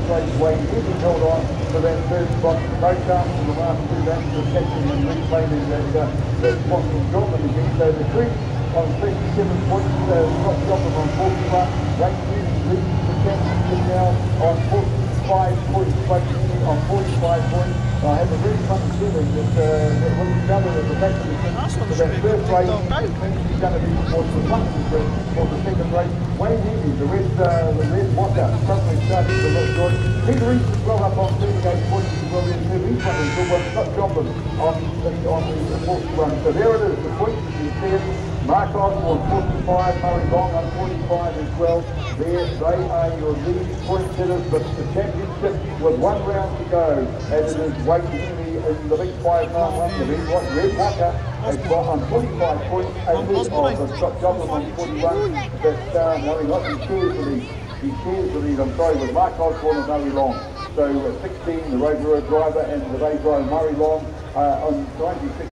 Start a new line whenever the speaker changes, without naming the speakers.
first race, Wayne Heavy held on for that third spot. No chance in the last two laps of catching and reclaiming that spot from Joplin again. So the creek on 37 points, Scott Joplin on 41, Wayne Heavy leads the championship now on 45 points, Wayne Heavy on 45 points. I have a really funny feeling that Willie Feller at the back of the thing for that first race, it means he's going to be towards the front for the second race. Wayne Heavy, the red water, suddenly starting to look good. Peter East as well up on 38 points as well. He's one of the good ones, Scott Joplin on the fourth run. So there it is, the points you see it. Mark Osborne 45, Murray Long on 45 as well. There they are your lead point hitters, but the championship with one round to go, as it is Wayne Heavy in the big 591. The red water has got on 45 points, ahead of Scott Joplin on 41. But no, he got some shares for these. He shares for these, I'm sorry, with Mark Osborne and Murray Long. So 16, the Rotorua driver, and the day driver Murray Long on 96.